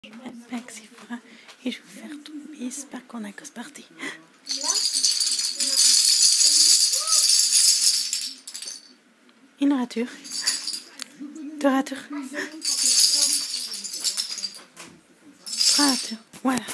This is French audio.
Maxi fera et je vais vous faire tomber. J'espère qu'on a cause partie. Une rature. Deux ratures. Trois ratures. Voilà.